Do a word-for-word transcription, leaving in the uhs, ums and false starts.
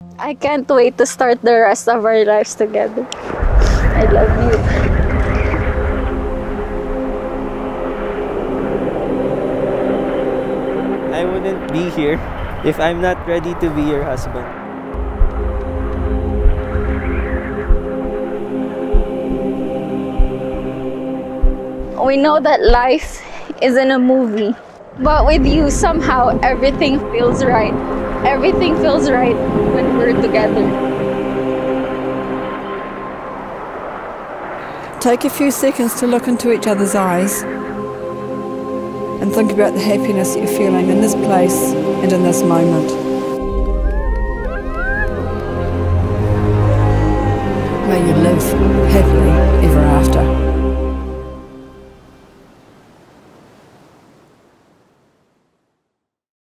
I can't wait to start the rest of our lives together. I love you. I wouldn't be here if I'm not ready to be your husband. We know that life isn't a movie, but with you, somehow everything feels right. Everything feels right when we're together. Take a few seconds to look into each other's eyes and think about the happiness you're feeling in this place and in this moment. May you live happily ever after.